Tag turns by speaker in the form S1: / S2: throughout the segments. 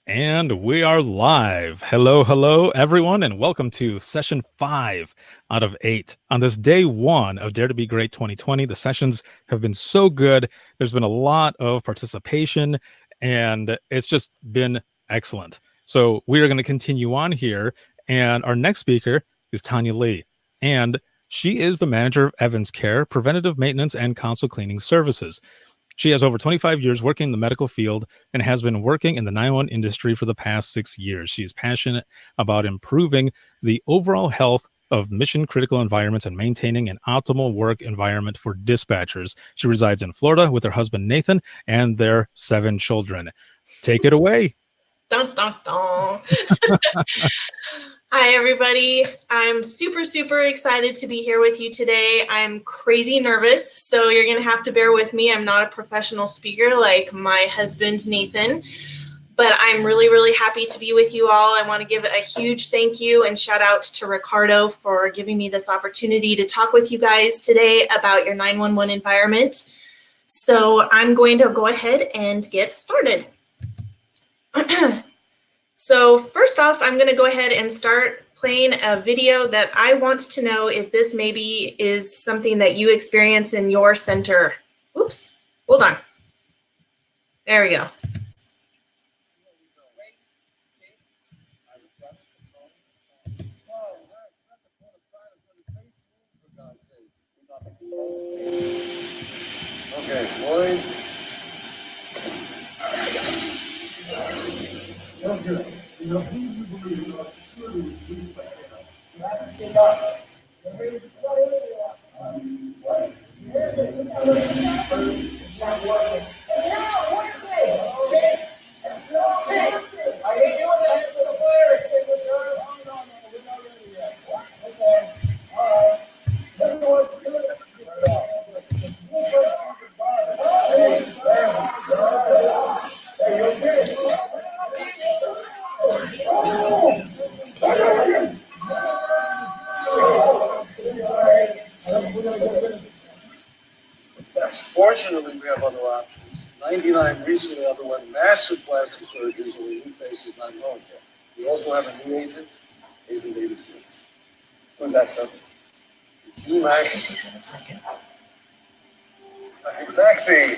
S1: And we are live. Hello, everyone, and welcome to session 5 out of 8 on this day 1 of Dare to Be Great 2020. The sessions have been so good. There's been a lot of participation, and it's just been excellent. So we are going to continue on here, and our next speaker is Tanya Lee, and she is the manager of EvansCare, preventative maintenance and console cleaning services. She has over 25 years working in the medical field and has been working in the 911 industry for the past 6 years. She is passionate about improving the overall health of mission-critical environments and maintaining an optimal work environment for dispatchers. She resides in Florida with her husband, Nathan, and their 7 children. Take it away.
S2: Dun, dun, dun. Hi, everybody. I'm super excited to be here with you today. I'm crazy nervous, so you're going to have to bear with me. I'm not a professional speaker like my husband, Nathan, but I'm really happy to be with you all. I want to give a huge thank you and shout out to Ricardo for giving me this opportunity to talk with you guys today about your 911 environment. So I'm going to go ahead and get started. So first off, I'm going to go ahead and start playing a video that I want to know if this maybe is something that you experience in your center. Oops, hold on. There we go.
S3: Okay, Lloyd. Oh, good. You know, please we believe that our security is used by chaos. Are you doing that for the fire extinguisher? Oh, no, we're not ready yet. Okay, all right. Let's go. Fortunately, we have other options. 99 recently underwent massive plastic surgeries and the new face is not known yet. We also have a new agent, Agent 86. Who's that, sir? It's you, Max.
S2: She said it's working.
S3: Taxi.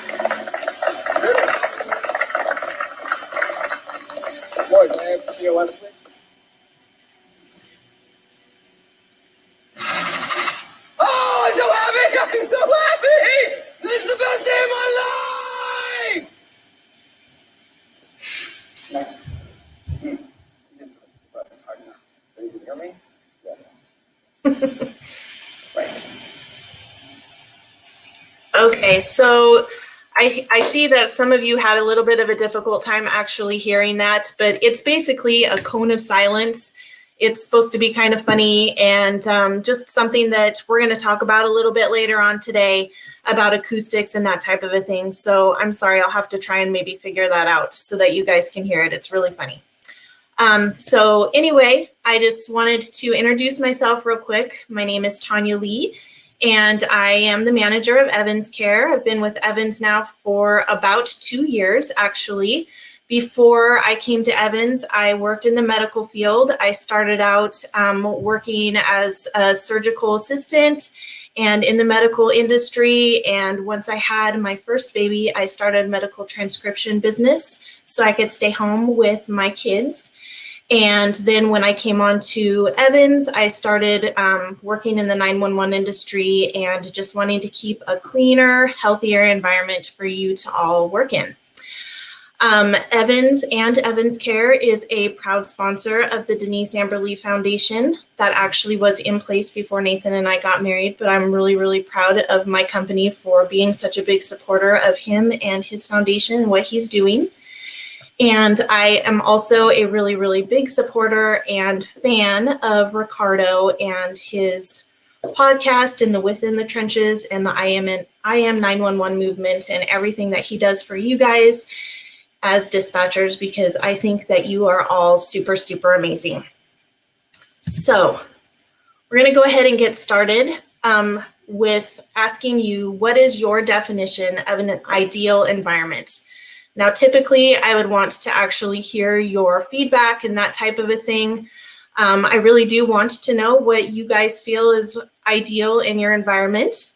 S3: Lloyd, may I have the COS, please? Oh, I'm so happy! I'm so happy! This is the best day of my life! Nice. You can hear me? Yes. Right.
S2: Okay, so I see that some of you had a little bit of a difficult time actually hearing that, but it's basically a cone of silence. It's supposed to be kind of funny and just something that we're going to talk about a little bit later on today about acoustics and that type of a thing. So I'm sorry, I'll have to try and maybe figure that out so that you guys can hear it. It's really funny. So anyway, I just wanted to introduce myself real quick. My name is Tanya Lee, and I am the manager of EvansCare. I've been with Evans now for about 2 years, actually. Before I came to Evans, I worked in the medical field. I started out working as a surgical assistant and in the medical industry. And once I had my first baby, I started a medical transcription business so I could stay home with my kids. And then when I came on to Evans, I started working in the 911 industry and just wanting to keep a cleaner, healthier environment for you to all work in. Evans and EvansCare is a proud sponsor of the Denise Amberly Foundation. That actually was in place before Nathan and I got married, but I'm really proud of my company for being such a big supporter of him and his foundation and what he's doing. And I am also a really big supporter and fan of Ricardo and his podcast and the Within the Trenches and the I Am 911 movement and everything that he does for you guys as dispatchers, because I think that you are all super amazing. So we're going to go ahead and get started with asking you, what is your definition of an ideal environment? Now, typically, I would want to actually hear your feedback and that type of a thing. I really do want to know what you guys feel is ideal in your environment.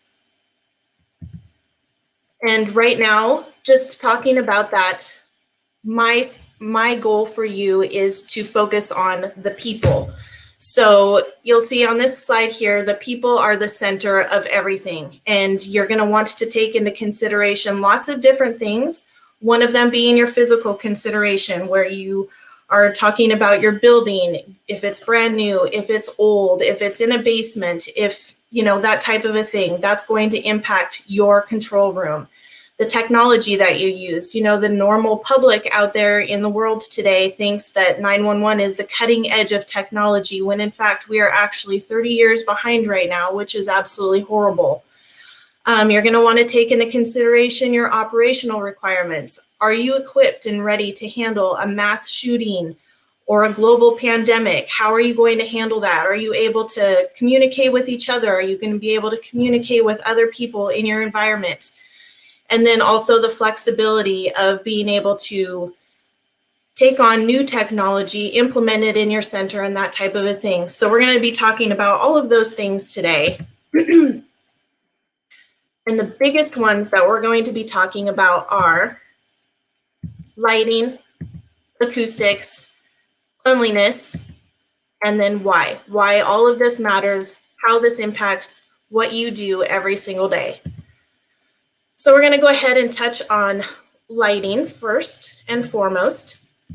S2: And right now, just talking about that, my goal for you is to focus on the people. So you'll see on this slide here, the people are the center of everything. And you're going to want to take into consideration lots of different things. One of them being your physical consideration, where you are talking about your building, if it's brand new, if it's old, if it's in a basement, if, you know, that type of a thing, that's going to impact your control room. The technology that you use, you know, the normal public out there in the world today thinks that 911 is the cutting edge of technology, when in fact we are actually 30 years behind right now, which is absolutely horrible. You're going to want to take into consideration your operational requirements. Are you equipped and ready to handle a mass shooting or a global pandemic? How are you going to handle that? Are you able to communicate with each other? Are you going to be able to communicate with other people in your environment? And then also the flexibility of being able to take on new technology, implement it in your center, and that type of a thing. So we're going to be talking about all of those things today. And the biggest ones that we're going to be talking about are lighting, acoustics, cleanliness, and then why. Why all of this matters, how this impacts what you do every single day. So we're going to go ahead and touch on lighting first and foremost.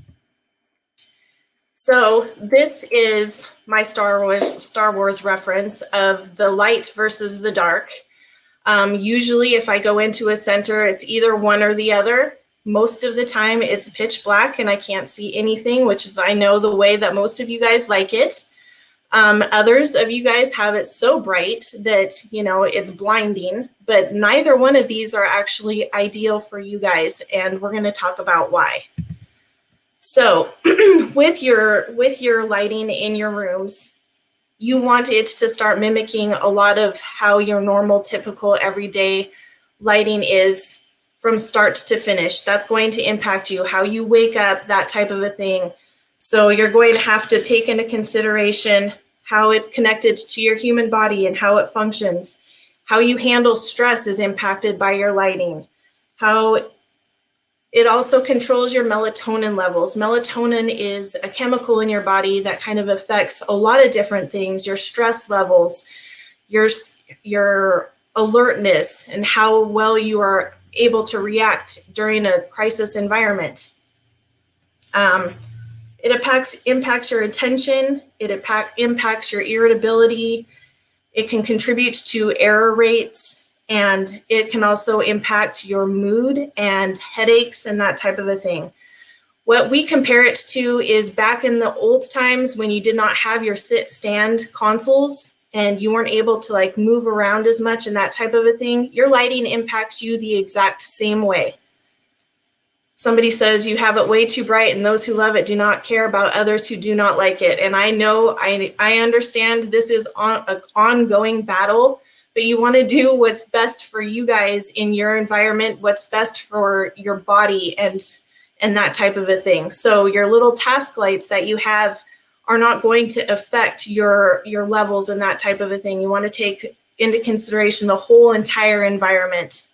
S2: So this is my Star Wars reference of the light versus the dark. Usually if I go into a center, it's either one or the other. Most of the time it's pitch black and I can't see anything, which is, I know, the way that most of you guys like it. Others of you guys have it so bright that, you know, it's blinding, but neither one of these are actually ideal for you guys. And we're going to talk about why. So with your lighting in your rooms, you want it to start mimicking a lot of how your normal, typical, everyday lighting is from start to finish. That's going to impact you, how you wake up, that type of a thing. So you're going to have to take into consideration how it's connected to your human body and how it functions. How you handle stress is impacted by your lighting. How it also controls your melatonin levels. Melatonin is a chemical in your body that kind of affects a lot of different things, your stress levels, your alertness, and how well you are able to react during a crisis environment. It impacts your attention, it impacts your irritability, it can contribute to error rates, and it can also impact your mood and headaches and that type of a thing. What we compare it to is back in the old times when you did not have your sit-stand consoles and you weren't able to like move around as much and that type of a thing, your lighting impacts you the exact same way. Somebody says you have it way too bright and those who love it do not care about others who do not like it. And I know, I understand this is an ongoing battle, but you want to do what's best for you guys in your environment, what's best for your body and that type of a thing. So your little task lights that you have are not going to affect your levels and that type of a thing. You want to take into consideration the whole entire environment.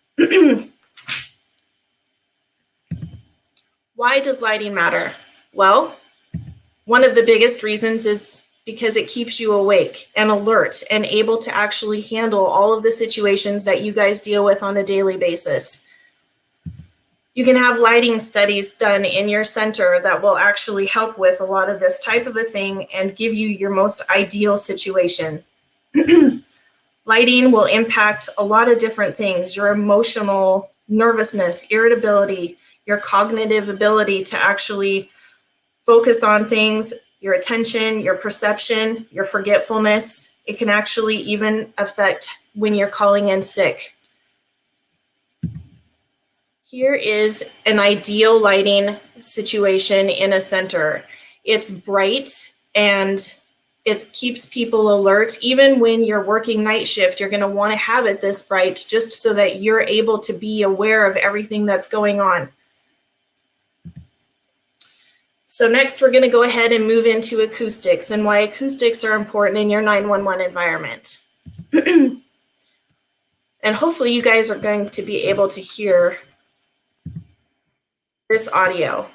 S2: Why does lighting matter? Well, one of the biggest reasons is because it keeps you awake and alert and able to actually handle all of the situations that you guys deal with on a daily basis. You can have lighting studies done in your center that will actually help with a lot of this type of a thing and give you your most ideal situation. Lighting will impact a lot of different things, your emotional nervousness, irritability, your cognitive ability to actually focus on things, your attention, your perception, your forgetfulness. It can actually even affect when you're calling in sick. Here is an ideal lighting situation in a center. It's bright and it keeps people alert. Even when you're working night shift, you're going to want to have it this bright just so that you're able to be aware of everything that's going on. So next we're going to go ahead and move into acoustics and why acoustics are important in your 911 environment. And hopefully you guys are going to be able to hear this audio.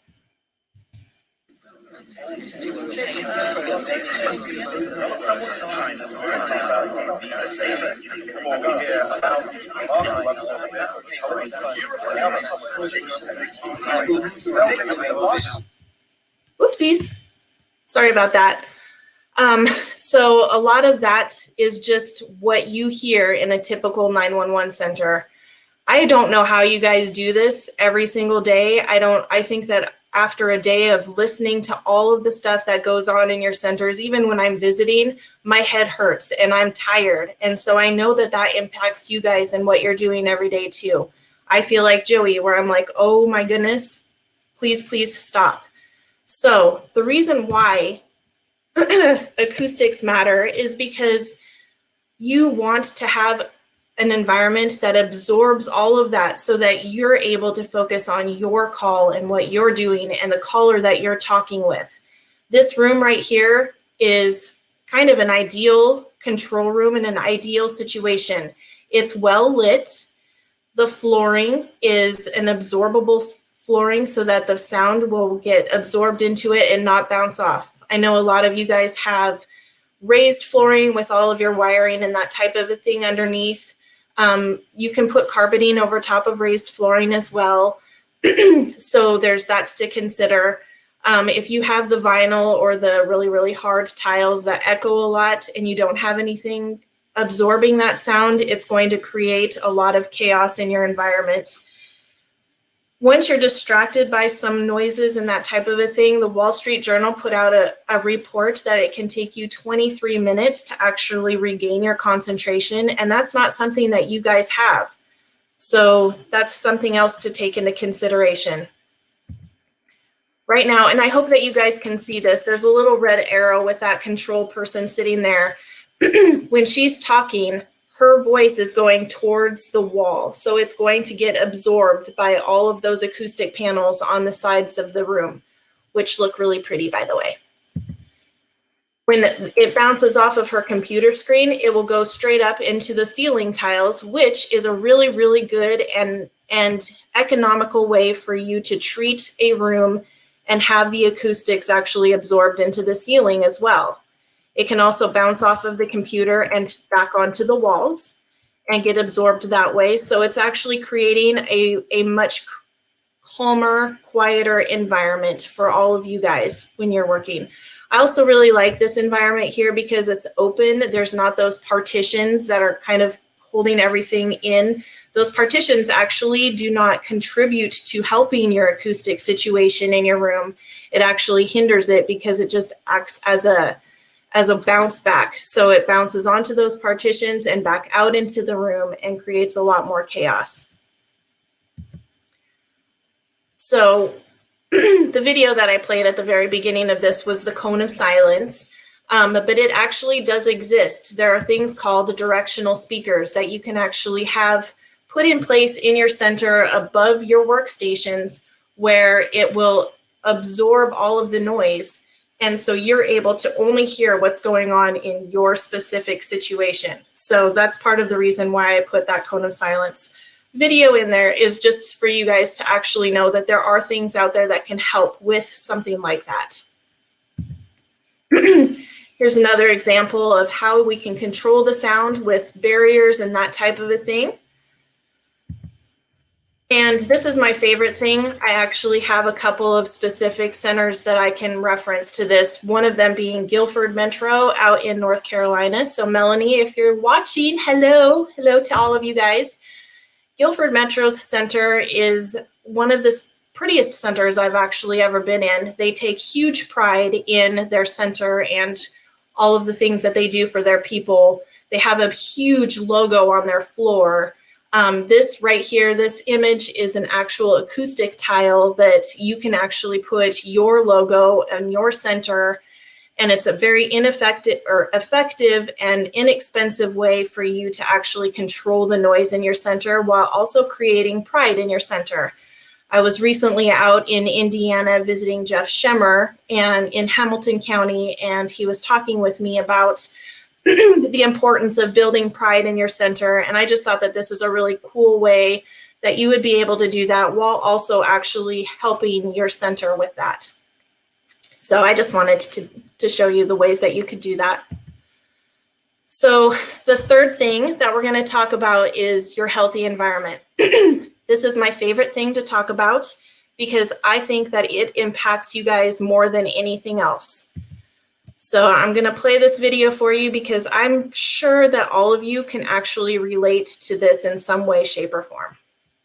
S2: Whoopsies. Sorry about that. So a lot of that is just what you hear in a typical 911 center. I don't know how you guys do this every single day. I think that after a day of listening to all of the stuff that goes on in your centers, even when I'm visiting, my head hurts and I'm tired. And so I know that that impacts you guys and what you're doing every day too. I feel like Joey, where I'm like, oh my goodness, please, please stop. So the reason why acoustics matter is because you want to have an environment that absorbs all of that so that you're able to focus on your call and what you're doing and the caller that you're talking with. This room right here is kind of an ideal control room in an ideal situation. It's well lit. The flooring is an absorbable flooring so that the sound will get absorbed into it and not bounce off. I know a lot of you guys have raised flooring with all of your wiring and that type of a thing underneath. You can put carpeting over top of raised flooring as well. So there's that to consider. If you have the vinyl or the really, really hard tiles that echo a lot and you don't have anything absorbing that sound, it's going to create a lot of chaos in your environment. Once you're distracted by some noises and that type of a thing, the Wall Street Journal put out a report that it can take you 23 minutes to actually regain your concentration, and that's not something that you guys have. So that's something else to take into consideration. Right now, and I hope that you guys can see this, there's a little red arrow with that control person sitting there. When she's talking, her voice is going towards the wall. So it's going to get absorbed by all of those acoustic panels on the sides of the room, which look really pretty, by the way. When it bounces off of her computer screen, it will go straight up into the ceiling tiles, which is a really, really good and economical way for you to treat a room and have the acoustics actually absorbed into the ceiling as well. It can also bounce off of the computer and back onto the walls and get absorbed that way. So it's actually creating a much calmer, quieter environment for all of you guys when you're working. I also really like this environment here because it's open. There's not those partitions that are kind of holding everything in. Those partitions actually do not contribute to helping your acoustic situation in your room. It actually hinders it because it just acts as a bounce back. So it bounces onto those partitions and back out into the room and creates a lot more chaos. So the video that I played at the very beginning of this was the cone of silence, but it actually does exist. There are things called directional speakers that you can actually have put in place in your center above your workstations where it will absorb all of the noise. And so you're able to only hear what's going on in your specific situation. So that's part of the reason why I put that cone of silence video in there, is just for you guys to actually know that there are things out there that can help with something like that. Here's another example of how we can control the sound with barriers and that type of a thing. And this is my favorite thing. I actually have a couple of specific centers that I can reference to this, one of them being Guilford Metro out in North Carolina. So Melanie, if you're watching, hello to all of you guys. Guilford Metro's center is one of the prettiest centers I've actually ever been in. They take huge pride in their center and all of the things that they do for their people. They have a huge logo on their floor. This right here, this image is an actual acoustic tile that you can actually put your logo and your center, and it's a very effective and inexpensive way for you to actually control the noise in your center while also creating pride in your center. I was recently out in Indiana visiting Jeff Schemmer and in Hamilton County, and he was talking with me about the importance of building pride in your center. And I just thought that this is a really cool way that you would be able to do that while also actually helping your center with that. So I just wanted to show you the ways that you could do that. So the third thing that we're going to talk about is your healthy environment. This is my favorite thing to talk about because I think that it impacts you guys more than anything else. So I'm going to play this video for you because I'm sure that all of you can actually relate to this in some way, shape, or form.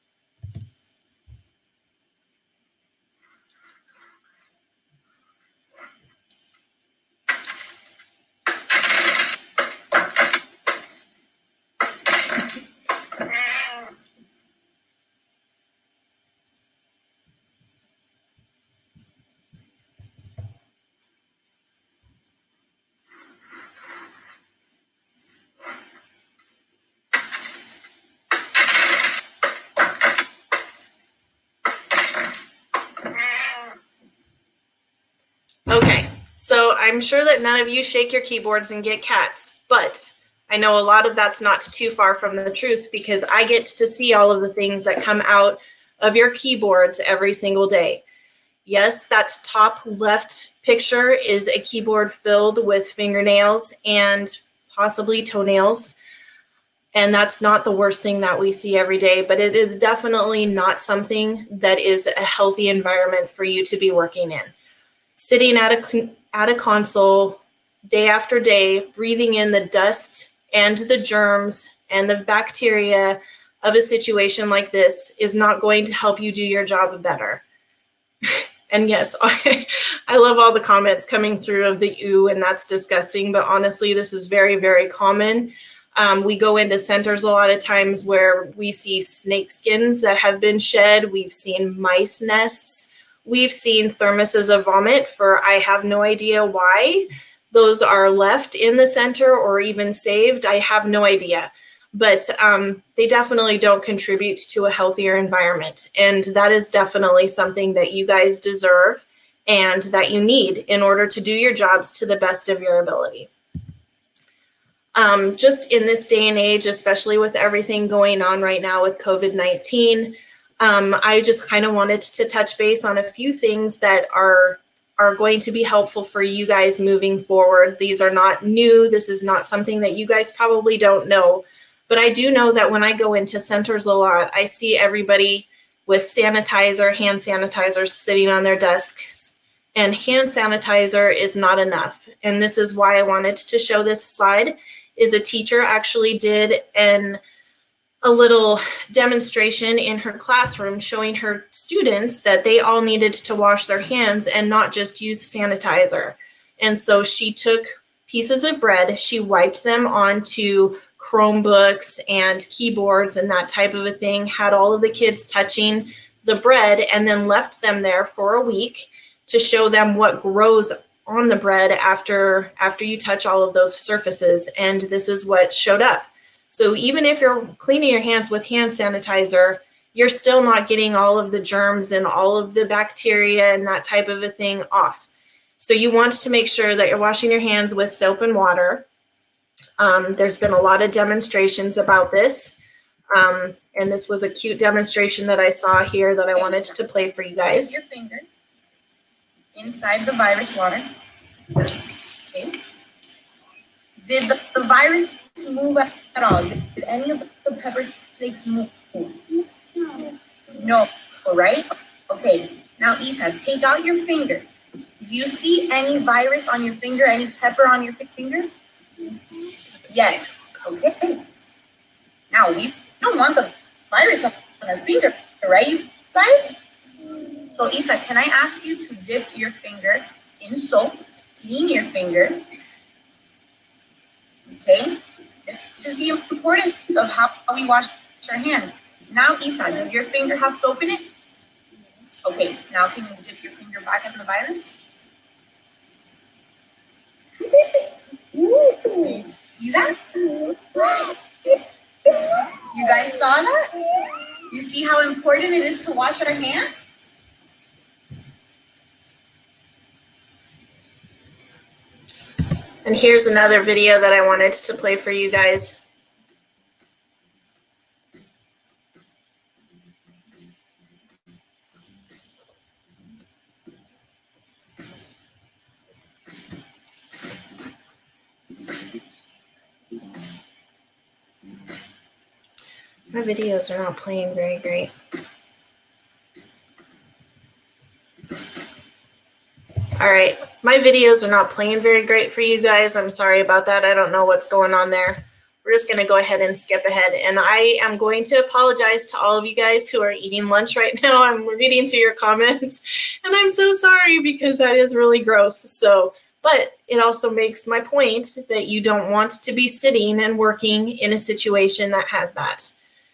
S2: Okay, so I'm sure that none of you shake your keyboards and get cats, but I know a lot of that's not too far from the truth because I get to see all of the things that come out of your keyboards every single day. Yes, that top left picture is a keyboard filled with fingernails and possibly toenails. And that's not the worst thing that we see every day, but it is definitely not something that is a healthy environment for you to be working in. Sitting at a console day after day, breathing in the dust and the germs and the bacteria of a situation like this is not going to help you do your job better. And yes, I love all the comments coming through of the ooh, and that's disgusting, but honestly, this is very, very common. We go into centers a lot of times where we see snake skins that have been shed. We've seen mice nests. We've seen thermoses of vomit for I have no idea why those are left in the center or even saved. I have no idea, but they definitely don't contribute to a healthier environment. And that is definitely something that you guys deserve and that you need in order to do your jobs to the best of your ability. Just in this day and age, especially with everything going on right now with COVID-19, I just kind of wanted to touch base on a few things that are going to be helpful for you guys moving forward. These are not new. This is not something that you guys probably don't know, but I do know that when I go into centers a lot, I see everybody with sanitizer, hand sanitizers sitting on their desks, and hand sanitizer is not enough. And this is why I wanted to show this slide, is a teacher actually did a little demonstration in her classroom showing her students that they all needed to wash their hands and not just use sanitizer. And so she took pieces of bread, she wiped them onto Chromebooks and keyboards and that type of a thing, had all of the kids touching the bread, and then left them there for a week to show them what grows on the bread after you touch all of those surfaces. And this is what showed up. So even if you're cleaning your hands with hand sanitizer, you're still not getting all of the germs and all of the bacteria and that type of a thing off. So you want to make sure that you're washing your hands with soap and water. There's been a lot of demonstrations about this. And this was a cute demonstration that I saw here that I wanted to play for you guys.
S4: Put your finger inside the virus water. Okay. Did the virus move at all? Did any of the pepper flakes move? No, right? Okay, now Isa, take out your finger. Do you see any virus on your finger, any pepper on your finger? Yes, okay. Now, we don't want the virus on our finger, right, you guys? So Isa, can I ask you to dip your finger in soap, clean your finger, okay? This is the importance of how we wash our hands. Now, Isa, does your finger have soap in it? Okay, now can you dip your finger back in the virus? Do you see that? You guys saw that? You see how important it is to wash our hands?
S2: And here's another video that I wanted to play for you guys. My videos are not playing very great. All right, my videos are not playing very great for you guys. I'm sorry about that. I don't know what's going on there. We're just going to go ahead and skip ahead. And I am going to apologize to all of you guys who are eating lunch right now. I'm reading through your comments, and I'm so sorry because that is really gross. So, but it also makes my point that you don't want to be sitting and working in a situation that has that.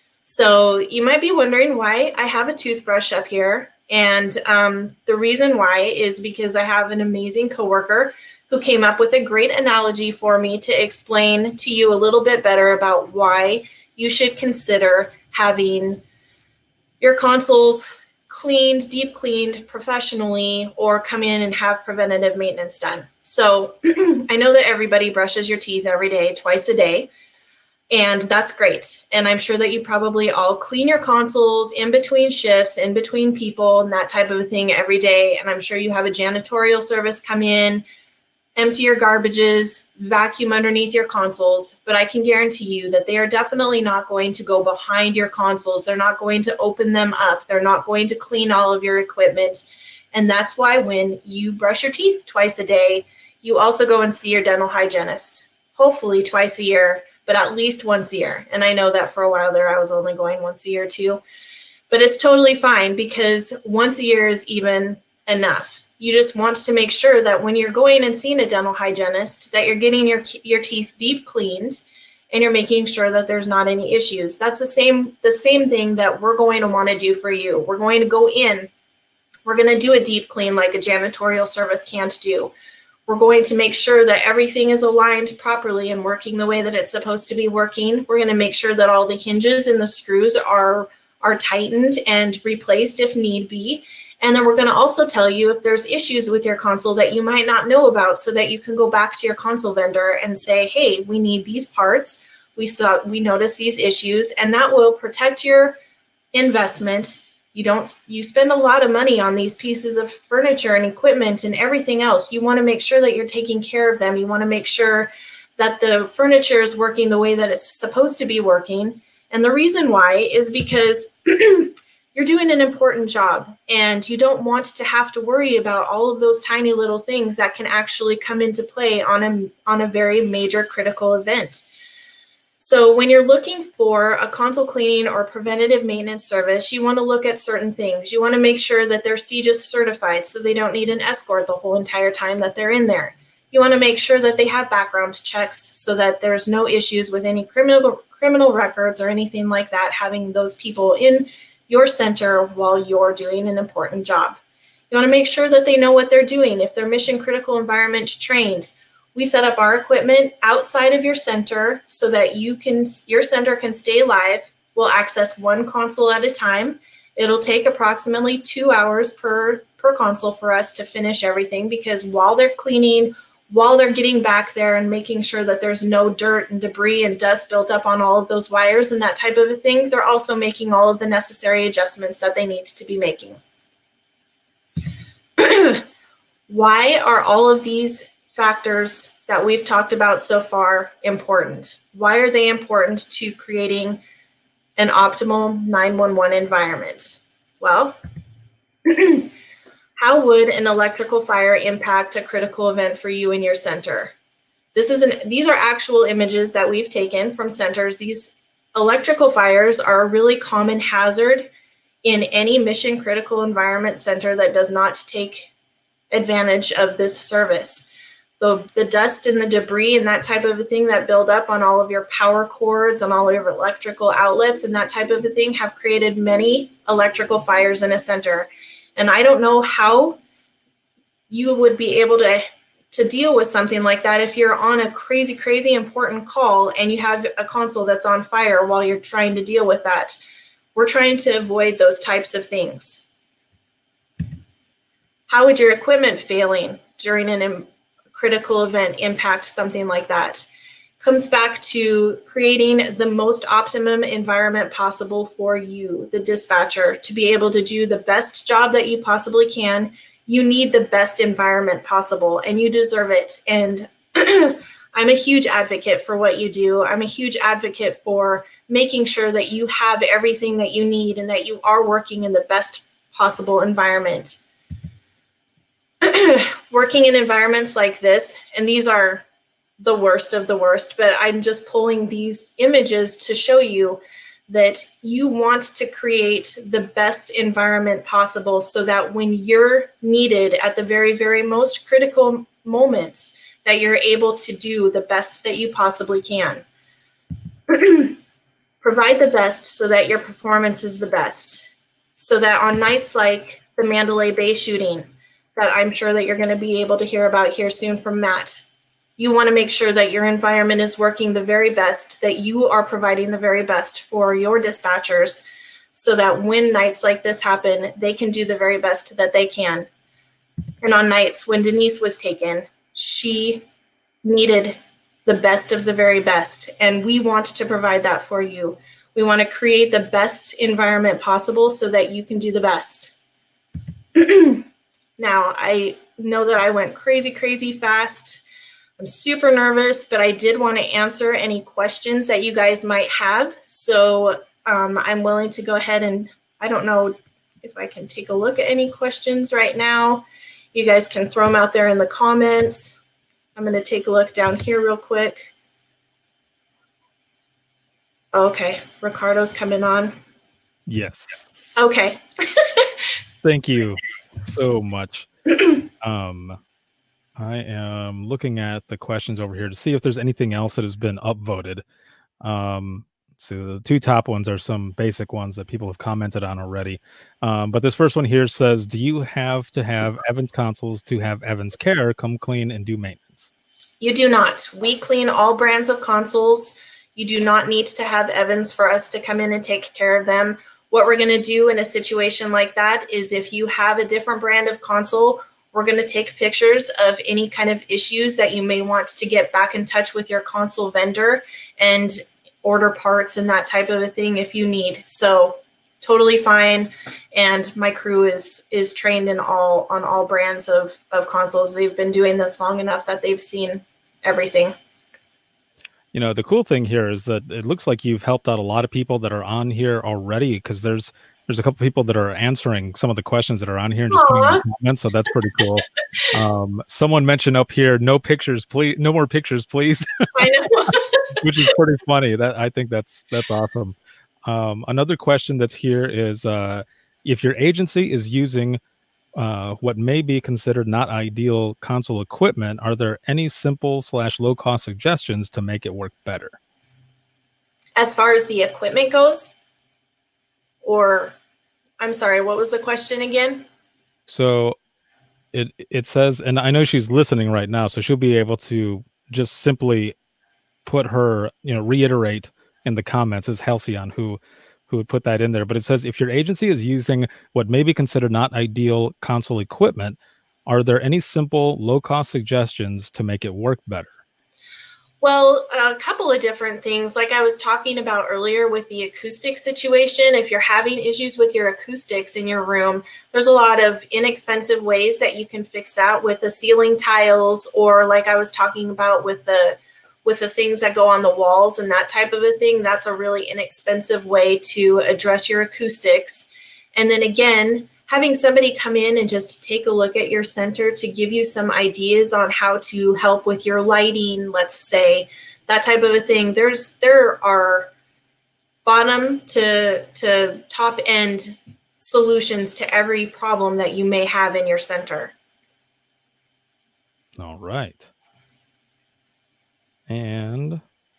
S2: So you might be wondering why I have a toothbrush up here. And the reason why is because I have an amazing coworker who came up with a great analogy for me to explain to you a little bit better about why you should consider having your consoles cleaned, deep cleaned professionally, or come in and have preventative maintenance done. So I know that everybody brushes your teeth every day, twice a day. And that's great. And I'm sure that you probably all clean your consoles in between shifts, in between people, and that type of a thing every day. And I'm sure you have a janitorial service come in, empty your garbages, vacuum underneath your consoles. But I can guarantee you that they are definitely not going to go behind your consoles. They're not going to open them up. They're not going to clean all of your equipment. And that's why when you brush your teeth twice a day, you also go and see your dental hygienist, hopefully twice a year, but at least once a year. And I know that for a while there, I was only going once a year too, but it's totally fine because once a year is even enough. You just want to make sure that when you're going and seeing a dental hygienist, that you're getting your teeth deep cleaned and you're making sure that there's not any issues. That's the same thing that we're going to want to do for you. We're going to go in, we're going to do a deep clean like a janitorial service can't do. We're going to make sure that everything is aligned properly and working the way that it's supposed to be working. We're going to make sure that all the hinges and the screws are tightened and replaced if need be. And then we're going to also tell you if there's issues with your console that you might not know about so that you can go back to your console vendor and say, hey, we need these parts. We noticed these issues, and that will protect your investment. You spend a lot of money on these pieces of furniture and equipment and everything else. You want to make sure that you're taking care of them. You want to make sure that the furniture is working the way that it's supposed to be working. And the reason why is because you're doing an important job and you don't want to have to worry about all of those tiny little things that can actually come into play on a very major critical event. So when you're looking for a console cleaning or preventative maintenance service, you want to look at certain things. You want to make sure that they're CJIS certified so they don't need an escort the whole entire time that they're in there. You want to make sure that they have background checks so that there's no issues with any criminal records or anything like that, having those people in your center while you're doing an important job. You want to make sure that they know what they're doing. If they're mission critical environment trained, we set up our equipment outside of your center so that your center can stay live. We'll access one console at a time. It'll take approximately 2 hours per console for us to finish everything, because while they're cleaning, while they're getting back there and making sure that there's no dirt and debris and dust built up on all of those wires and that type of a thing, they're also making all of the necessary adjustments that they need to be making. Why are all of these factors that we've talked about so far important? Why are they important to creating an optimal 911 environment? Well, how would an electrical fire impact a critical event for you in your center? These are actual images that we've taken from centers. These electrical fires are a really common hazard in any mission critical environment center that does not take advantage of this service. The dust and the debris and that type of a thing that build up on all of your power cords, on all of your electrical outlets and that type of a thing have created many electrical fires in a center. And I don't know how you would be able to deal with something like that if you're on a crazy, crazy important call and you have a console that's on fire while you're trying to deal with that. We're trying to avoid those types of things. How would your equipment failing during a critical event impact something like that? Comes back to creating the most optimum environment possible for you, the dispatcher, to be able to do the best job that you possibly can. You need the best environment possible, and you deserve it. And I'm a huge advocate for what you do. I'm a huge advocate for making sure that you have everything that you need and that you are working in the best possible environment. Working in environments like this, and these are the worst of the worst, but I'm just pulling these images to show you that you want to create the best environment possible so that when you're needed at the very, very most critical moments, that you're able to do the best that you possibly can. Provide the best so that your performance is the best. So that on nights like the Mandalay Bay shooting, that I'm sure that you're going to be able to hear about here soon from Matt, you want to make sure that your environment is working the very best, that you are providing the very best for your dispatchers so that when nights like this happen, they can do the very best that they can. And on nights when Denise was taken, she needed the best of the very best, and we want to provide that for you. We want to create the best environment possible so that you can do the best. Now, I know that I went crazy, crazy fast. I'm super nervous, but I did want to answer any questions that you guys might have. So I'm willing to go ahead and, I don't know if I can take a look at any questions right now. You guys can throw them out there in the comments. I'm going to take a look down here real quick. Okay, Ricardo's coming on.
S1: Yes.
S2: Okay.
S1: Thank you so much. I am looking at the questions over here to see if there's anything else that has been upvoted. So the two top ones are some basic ones that people have commented on already. But this first one here says, do you have to have Evans consoles to have EvansCare come clean and do maintenance?
S2: You do not. We clean all brands of consoles. You do not need to have Evans for us to come in and take care of them. What we're going to do in a situation like that is if you have a different brand of console, we're going to take pictures of any kind of issues that you may want to get back in touch with your console vendor and order parts and that type of a thing if you need. So totally fine. And my crew is trained on all brands of consoles. They've been doing this long enough that they've seen everything.
S1: You know, the cool thing here is that it looks like you've helped out a lot of people that are on here already, because there's a couple people that are answering some of the questions that are on here and just putting in the comments, so that's pretty cool. Someone mentioned up here, no pictures, please, no more pictures, please.
S2: I know.
S1: Which is pretty funny. I think that's awesome. Another question that's here is if your agency is using what may be considered not ideal console equipment, are there any simple / low cost suggestions to make it work better?
S2: As far as the equipment goes, or I'm sorry, what was the question again?
S1: So it says, and I know she's listening right now, so she'll be able to just simply put her, reiterate in the comments, is Halcyon who would put that in there. But it says, if your agency is using what may be considered not ideal console equipment, are there any simple low-cost suggestions to make it work better?
S2: Well, a couple of different things. Like I was talking about earlier with the acoustic situation, if you're having issues with your acoustics in your room, there's a lot of inexpensive ways that you can fix that with the ceiling tiles, or like I was talking about with the things that go on the walls and that type of a thing. That's a really inexpensive way to address your acoustics. And then again, having somebody come in and just take a look at your center to give you some ideas on how to help with your lighting, let's say, that type of a thing. There are bottom to top end solutions to every problem that you may have in your center.
S1: All right. And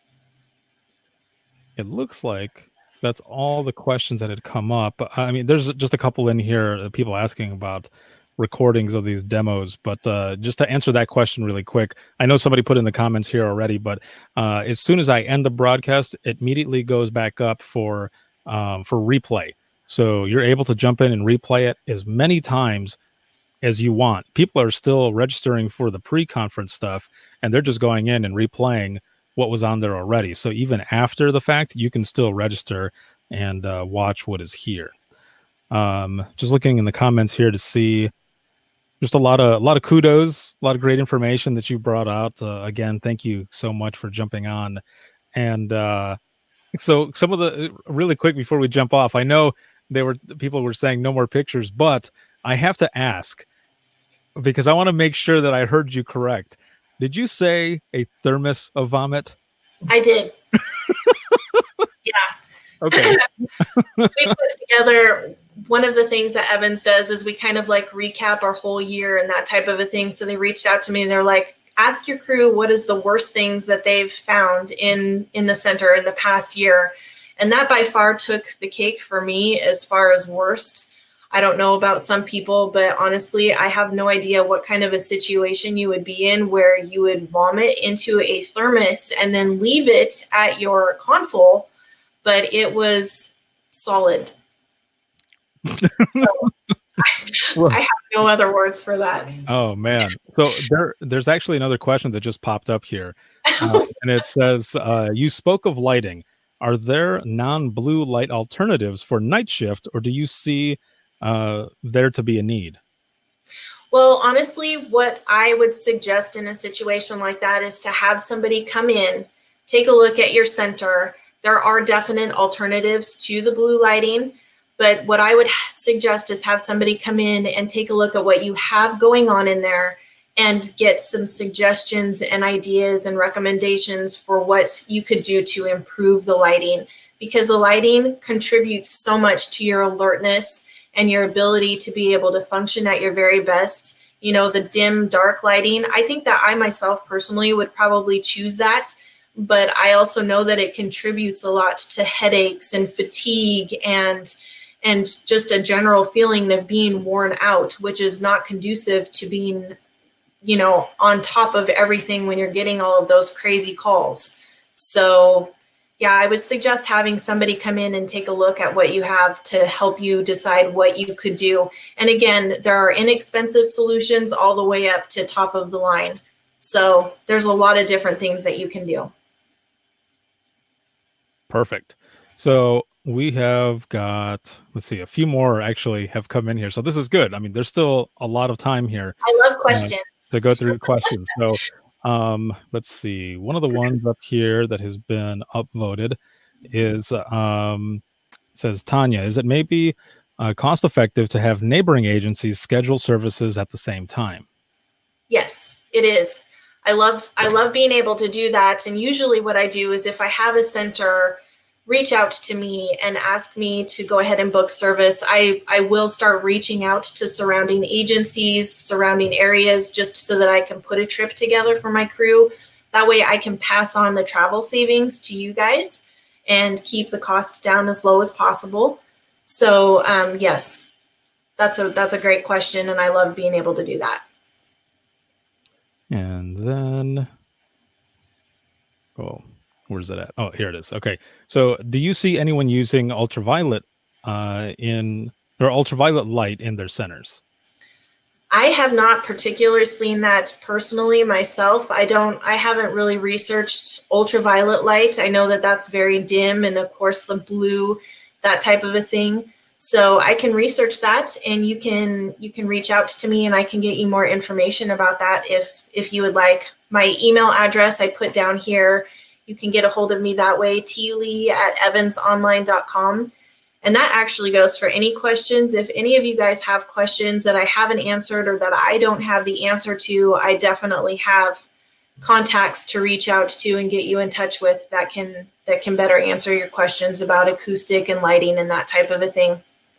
S1: it looks like that's all the questions that had come up. I mean, there's just a couple in here, people asking about recordings of these demos, but just to answer that question really quick, I know somebody put in the comments here already, but as soon as I end the broadcast, it immediately goes back up for for replay. So you're able to jump in and replay it as many times as you want. People are still registering for the pre-conference stuff, and they're just going in and replaying what was on there already. So even after the fact, you can still register and watch what is here. Just looking in the comments here to see just a lot of kudos, a lot of great information that you brought out. Again, thank you so much for jumping on. And so some of the really quick before we jump off, I know people were saying no more pictures, but I have to ask because I want to make sure that I heard you correct. Did you say a thermos of vomit?
S2: I did. Yeah.
S1: Okay.
S2: We put together, one of the things that Evans does is we kind of like recap our whole year and that type of a thing. So they reached out to me and they're like, ask your crew what is the worst things that they've found in the center in the past year. And that by far took the cake for me as far as worst. I don't know about some people, but honestly, I have no idea what kind of a situation you would be in where you would vomit into a thermos and then leave it at your console, but it was solid. So, I have no other words for that.
S1: Oh man. So there's actually another question that just popped up here. And it says, you spoke of lighting. Are there non-blue light alternatives for night shift, or do you see there to be a need?
S2: Well, honestly, what I would suggest in a situation like that is to have somebody come in, take a look at your center. There are definite alternatives to the blue lighting, but what I would suggest is have somebody come in and take a look at what you have going on in there and get some suggestions and ideas and recommendations for what you could do to improve the lighting, because the lighting contributes so much to your alertness and your ability to be able to function at your very best. You know, the dim, dark lighting, I think that I myself personally would probably choose that, but I also know that it contributes a lot to headaches and fatigue and just a general feeling of being worn out, which is not conducive to being, you know, on top of everything when you're getting all of those crazy calls. So yeah, I would suggest having somebody come in and take a look at what you have to help you decide what you could do. And again, there are inexpensive solutions all the way up to top of the line. So there's a lot of different things that you can do.
S1: Perfect. So we have got, let's see, a few more actually have come in here. So this is good. I mean, there's still a lot of time here.
S2: I love questions.
S1: To go through questions. So let's see. One of the ones up here that has been upvoted is says, Tanya, is it maybe cost effective to have neighboring agencies schedule services at the same time?
S2: Yes, it is. I love being able to do that. And usually what I do is if I have a center reach out to me and ask me to go ahead and book service, I will start reaching out to surrounding agencies, surrounding areas, just so that I can put a trip together for my crew. That way I can pass on the travel savings to you guys and keep the cost down as low as possible. So yes, that's a great question, and I love being able to do that.
S1: And then, oh, where's it at? Oh, here it is. Okay. So do you see anyone using ultraviolet ultraviolet light in their centers?
S2: I have not particularly seen that personally myself. I haven't really researched ultraviolet light. I know that that's very dim, and of course the blue, that type of a thing. So I can research that, and you can reach out to me and I can get you more information about that if you would like. My email address I put down here. You can get a hold of me that way, tlee@evansonline.com. And that actually goes for any questions. If any of you guys have questions that I haven't answered or that I don't have the answer to, I definitely have contacts to reach out to and get you in touch with that can better answer your questions about acoustic and lighting and that type of a thing.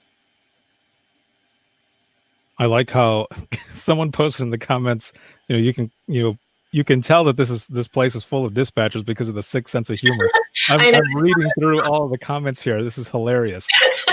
S1: I like how someone posted in the comments, you can tell that this place is full of dispatchers because of the sick sense of humor. I'm reading through all of the comments here. This is hilarious.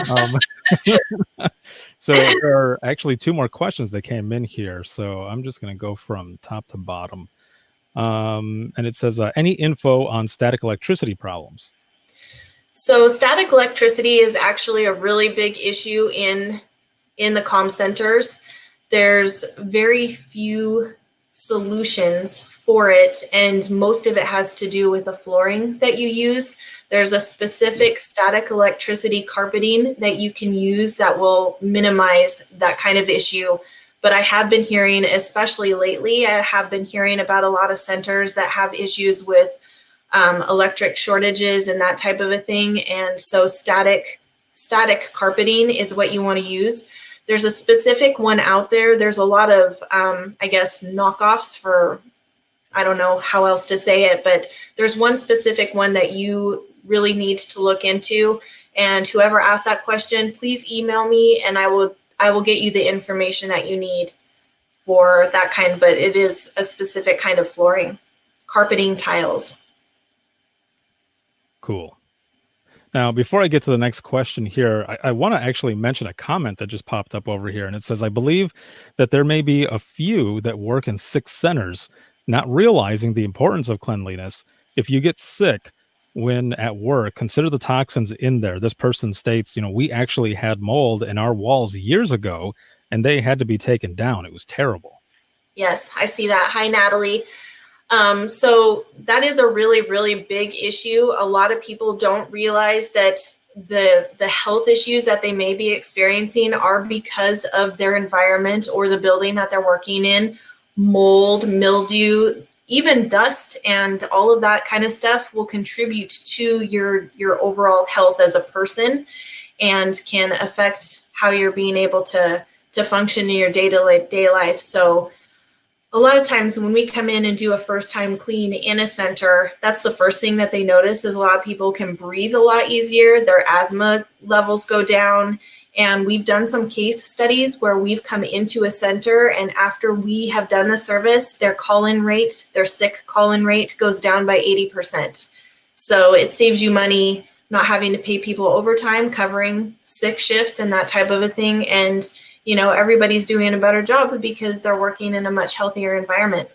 S1: So there are actually two more questions that came in here. So I'm just going to go from top to bottom. And it says, any info on static electricity problems?
S2: So static electricity is actually a really big issue in the comm centers. There's very few solutions for it, and most of it has to do with the flooring that you use. There's a specific static electricity carpeting that you can use that will minimize that kind of issue. But I have been hearing, especially lately, I have been hearing about a lot of centers that have issues with electric shortages and that type of a thing. And so static carpeting is what you want to use. There's a specific one out there. There's a lot of, I guess, knockoffs for, I don't know how else to say it, but there's one specific one that you really need to look into. And whoever asked that question, please email me and I will get you the information that you need for that kind, but it is a specific kind of flooring, carpeting tiles.
S1: Cool. Now, before I get to the next question here, I want to actually mention a comment that just popped up over here. And it says, I believe that there may be a few that work in 6 centers, not realizing the importance of cleanliness. If you get sick when at work, consider the toxins in there. This person states, we actually had mold in our walls years ago, and they had to be taken down. It was terrible.
S2: Yes, I see that. Hi, Natalie. So that is a really, really big issue. A lot of people don't realize that the health issues that they may be experiencing are because of their environment or the building that they're working in. Mold, mildew, even dust, and all of that kind of stuff will contribute to your overall health as a person and can affect how you're being able to function in your day-to-day life. So a lot of times when we come in and do a first-time clean in a center, that's the first thing that they notice is a lot of people can breathe a lot easier. Their asthma levels go down. And we've done some case studies where we've come into a center and after we have done the service, their call-in rate, their sick call-in rate goes down by 80%. So it saves you money not having to pay people overtime, covering sick shifts and that type of a thing. And everybody's doing a better job because they're working in a much healthier environment.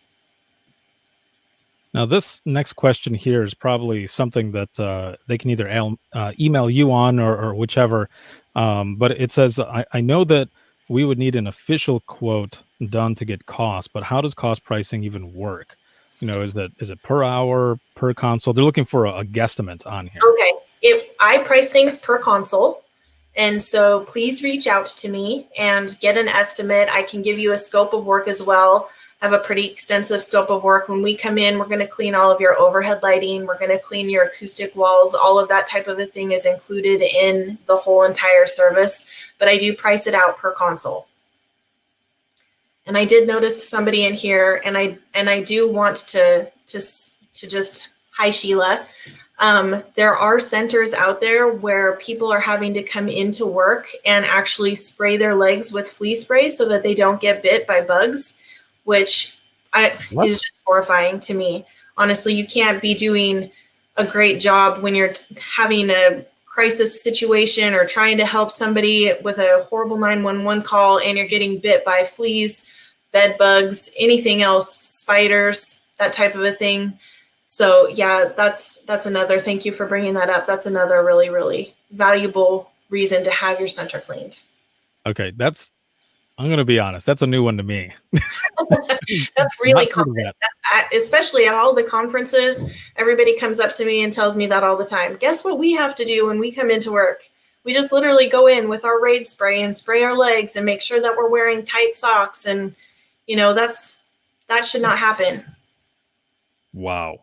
S1: Now, this next question here is probably something that they can either email you on or whichever. But it says, I know that we would need an official quote done to get cost, but how does cost pricing even work? Is it per hour, per console? They're looking for a guesstimate on here.
S2: Okay. I price things per console. And so please reach out to me and get an estimate. I can give you a scope of work as well. I have a pretty extensive scope of work. When we come in, we're going to clean all of your overhead lighting. We're going to clean your acoustic walls. All of that type of a thing is included in the whole entire service. But I do price it out per console. And I did notice somebody in here, and I do want to just, hi Sheila. There are centers out there where people are having to come into work and actually spray their legs with flea spray so that they don't get bit by bugs, which is just horrifying to me. Honestly, you can't be doing a great job when you're having a crisis situation or trying to help somebody with a horrible 911 call and you're getting bit by fleas, bed bugs, anything else, spiders, that type of a thing. So yeah, that's another, thank you for bringing that up. That's another really, really valuable reason to have your center cleaned. Okay.
S1: I'm going to be honest. That's a new one to me.
S2: That's really common, especially at all the conferences. Everybody comes up to me and tells me that all the time. Guess what we have to do when we come into work? We just literally go in with our Raid spray and spray our legs and make sure that we're wearing tight socks. And that should not happen.
S1: Wow.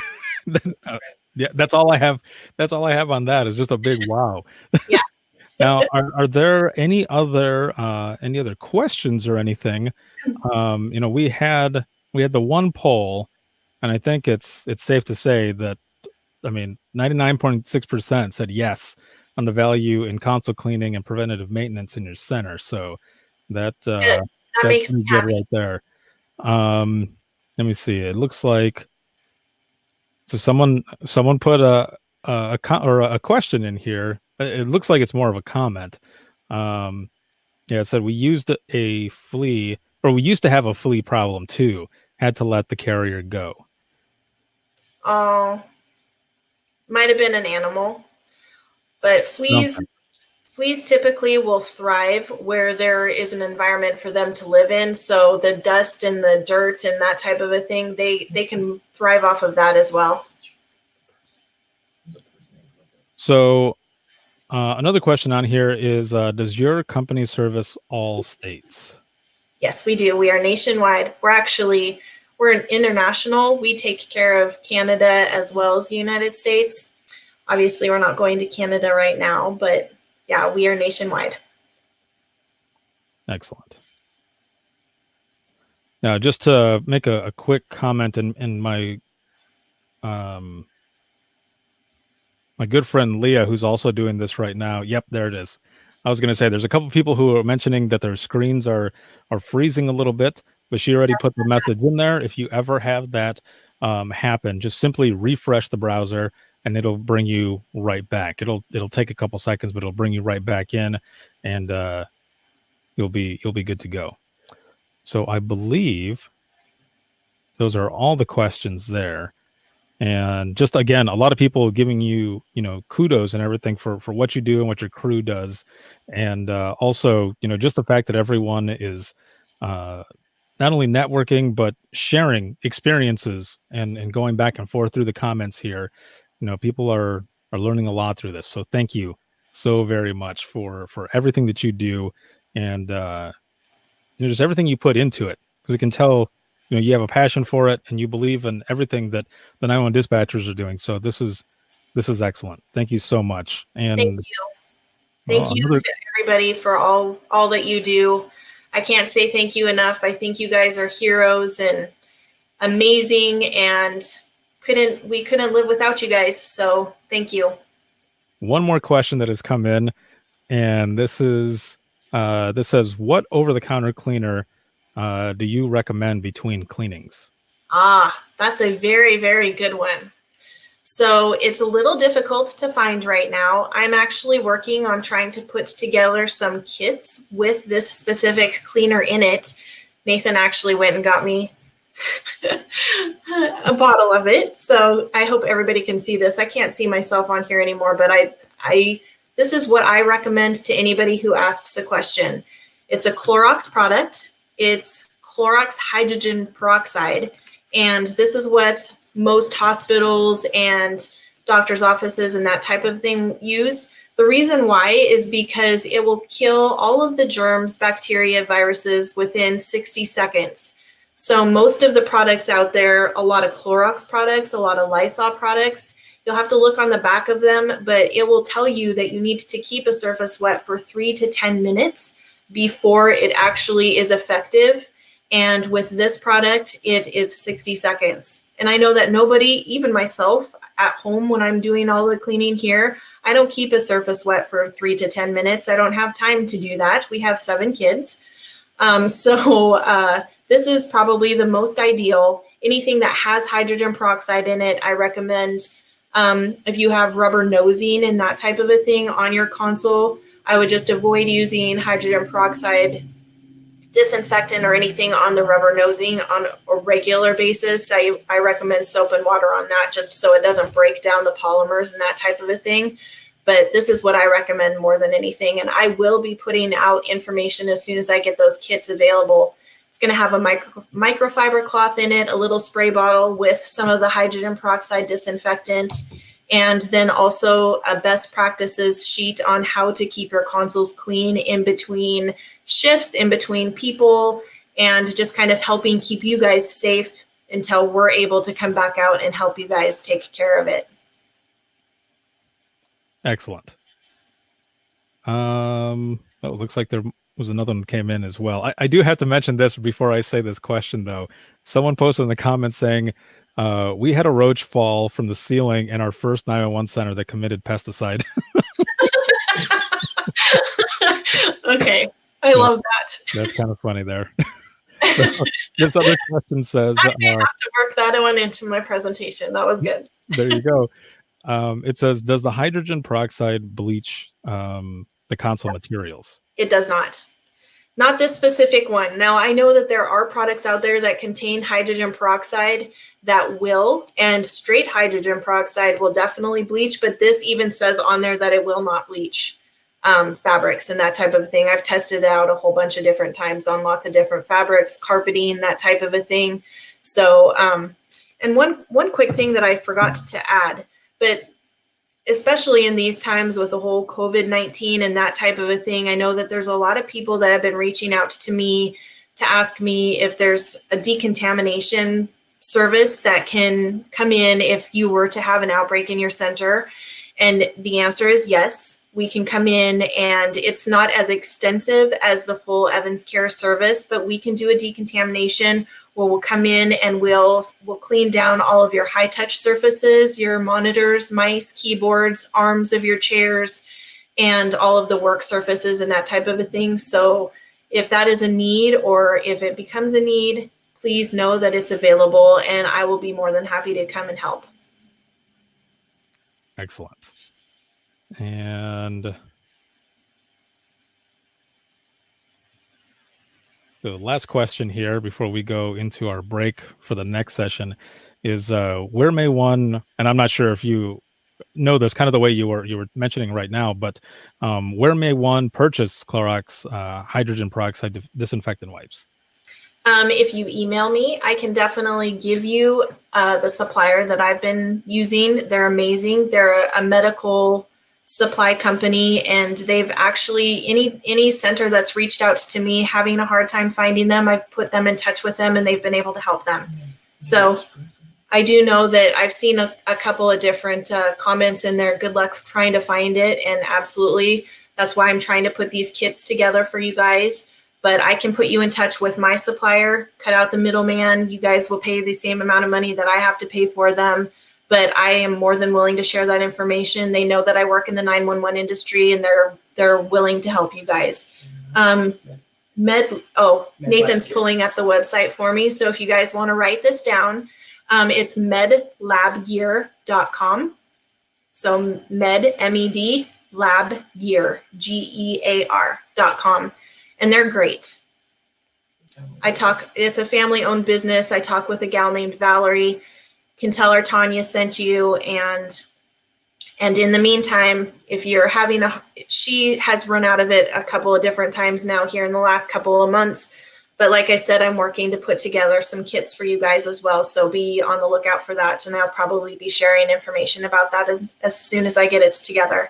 S1: Yeah, that's all I have. That's all I have on that is just a big wow.
S2: Yeah.
S1: Now, are there any other questions or anything? We had the one poll, and I think it's safe to say that 99.6% said yes on the value in console cleaning and preventative maintenance in your center. So that's
S2: makes me
S1: good
S2: happy.
S1: right there. Let me see. It looks like someone put a question in here. It looks like it's more of a comment. It said we used to have a flea problem too. Had to let the carrier go.
S2: Oh, Might have been an animal, but fleas typically will thrive where there is an environment for them to live in. So the dust and the dirt and that type of a thing, they can thrive off of that as well.
S1: So another question on here is, does your company service all states?
S2: Yes, we do. We are nationwide. We're international. We take care of Canada as well as the United States. Obviously, we're not going to Canada right now, but yeah, we are nationwide.
S1: Excellent. Now, just to make a quick comment in my my good friend Leah, who's also doing this right now. Yep, there it is. I was going to say there's a couple people who are mentioning that their screens are freezing a little bit, but she already put the message in there. If you ever have that happen, just simply refresh the browser and it'll bring you right back. It'll take a couple seconds, but it'll bring you right back in, and you'll be good to go. So I believe those are all the questions there. And just again, a lot of people giving you, kudos and everything for what you do and what your crew does. And also, just the fact that everyone is not only networking, but sharing experiences and going back and forth through the comments here. People are learning a lot through this. So thank you so very much for everything that you do, and just everything you put into it, because we can tell you have a passion for it and you believe in everything that the 911 dispatchers are doing. So this is excellent. Thank you so much. And
S2: thank you to everybody for all that you do. I can't say thank you enough. I think you guys are heroes and amazing, and we couldn't live without you guys. So thank you.
S1: One more question that has come in, and this says, what over-the-counter cleaner do you recommend between cleanings?
S2: That's a very, very good one. So it's a little difficult to find right now. I'm actually working on trying to put together some kits with this specific cleaner in it. Nathan actually went and got me a bottle of it. So I hope everybody can see this. I can't see myself on here anymore, but this is what I recommend to anybody who asks the question. It's a Clorox product. It's Clorox hydrogen peroxide. And this is what most hospitals and doctors' offices and that type of thing use. The reason why is because it will kill all of the germs, bacteria, viruses within 60 seconds. So most of the products out there, a lot of Clorox products, a lot of Lysol products, you'll have to look on the back of them, but it will tell you that you need to keep a surface wet for 3 to 10 minutes before it actually is effective. And with this product, it is 60 seconds. And I know that nobody, even myself at home when I'm doing all the cleaning here, I don't keep a surface wet for 3 to 10 minutes. I don't have time to do that. We have 7 kids. This is probably the most ideal. Anything that has hydrogen peroxide in it, I recommend. If you have rubber nosing and that type of a thing on your console, I would just avoid using hydrogen peroxide disinfectant or anything on the rubber nosing on a regular basis. I recommend soap and water on that just so it doesn't break down the polymers and that type of a thing. But this is what I recommend more than anything. And I will be putting out information as soon as I get those kits available. It's going to have a microfiber cloth in it, a little spray bottle with some of the hydrogen peroxide disinfectant, and then also a best practices sheet on how to keep your consoles clean in between shifts, in between people, and just kind of helping keep you guys safe until we're able to come back out and help you guys take care of it.
S1: Excellent. Oh, it looks like there was another one that came in as well. I do have to mention this before I say this question, though. Someone posted in the comments saying, we had a roach fall from the ceiling in our first 911 center that committed pesticide.
S2: Okay. I love that.
S1: That's kind of funny there. This other question says,
S2: I may have to work that one into my presentation. That was good.
S1: There you go. It says, does the hydrogen peroxide bleach the console materials?
S2: It does not. Not this specific one. Now, I know that there are products out there that contain hydrogen peroxide that will, and straight hydrogen peroxide will definitely bleach, but this even says on there that it will not bleach fabrics and that type of thing. I've tested it out a whole bunch of different times on lots of different fabrics, carpeting, that type of a thing. So, and one quick thing that I forgot to add, but especially in these times with the whole COVID-19 and that type of a thing, I know that there's a lot of people that have been reaching out to me to ask me if there's a decontamination service that can come in if you were to have an outbreak in your center. And the answer is yes, we can come in, and it's not as extensive as the full EvansCare service, but we can do a decontamination where we'll come in and we'll clean down all of your high touch surfaces, your monitors, mice, keyboards, arms of your chairs, and all of the work surfaces and that type of a thing. So if that is a need, or if it becomes a need, please know that it's available, and I will be more than happy to come and help.
S1: Excellent. And the last question here before we go into our break for the next session is where may one, and I'm not sure if you know this kind of the way you were mentioning right now, but where may one purchase Clorox hydrogen peroxide disinfectant wipes?
S2: If you email me, I can definitely give you the supplier that I've been using. They're amazing. They're a medical supply company, and they've actually, any center that's reached out to me having a hard time finding them, I've put them in touch with them, and they've been able to help them. So I do know that I've seen a couple of different comments in there. Good luck trying to find it. And absolutely, that's why I'm trying to put these kits together for you guys. But I can put you in touch with my supplier, cut out the middleman. You guys will pay the same amount of money that I have to pay for them. But I am more than willing to share that information. They know that I work in the 911 industry, and they're willing to help you guys. Nathan's pulling up the website for me. So if you guys want to write this down, it's medlabgear.com. So med, lab gear, GEAR.com. And they're great. It's a family owned business. I talk with a gal named Valerie. Can tell her Tanya sent you. And in the meantime, if you're having she has run out of it a couple of different times now here in the last couple of months. But like I said, I'm working to put together some kits for you guys as well. So be on the lookout for that. And I'll probably be sharing information about that as soon as I get it together.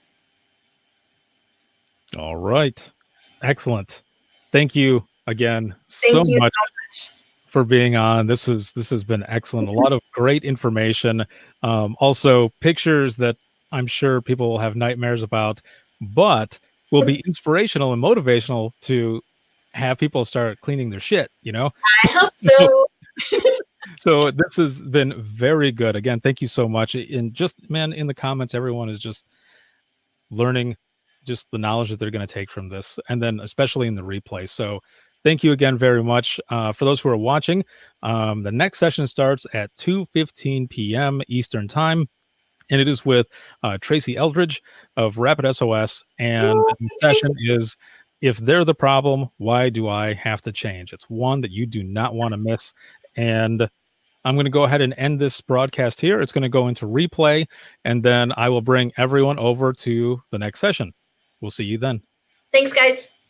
S1: All right. Excellent. Thank you again so much for being on. This has been excellent. A lot of great information. Also pictures that I'm sure people will have nightmares about, but will be inspirational and motivational to have people start cleaning their shit, I
S2: hope so.
S1: So this has been very good. Again, thank you so much. And just, man, in the comments, everyone is just learning just the knowledge that they're going to take from this, and then especially in the replay. So thank you again very much. For those who are watching, the next session starts at 2:15 p.m. Eastern time, and it is with Tracy Eldridge of Rapid SOS. And the session is, if they're the problem, why do I have to change? It's one that you do not want to miss. And I'm going to go ahead and end this broadcast here. It's going to go into replay, and then I will bring everyone over to the next session. We'll see you then.
S2: Thanks, guys.